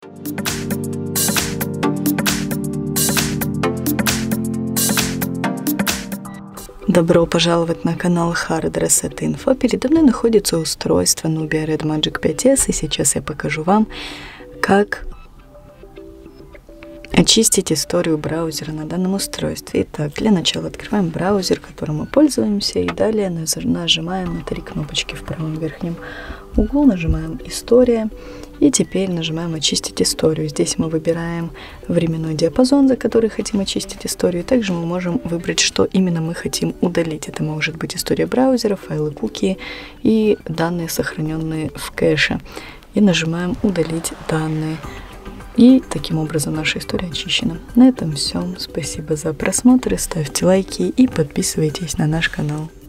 Добро пожаловать на канал Hard Reset Info. Передо мной находится устройство Nubia Red Magic 5S, и сейчас я покажу вам, как очистить историю браузера на данном устройстве. Итак, для начала открываем браузер, которым мы пользуемся, и далее нажимаем на 3 кнопочки в правом верхнем углу, нажимаем «История», и теперь нажимаем «Очистить историю». Здесь мы выбираем временной диапазон, за который хотим очистить историю. Также мы можем выбрать, что именно мы хотим удалить. Это может быть история браузера, файлы куки и данные, сохраненные в кэше. И нажимаем «Удалить данные». И таким образом наша история очищена. На этом все. Спасибо за просмотр, ставьте лайки и подписывайтесь на наш канал.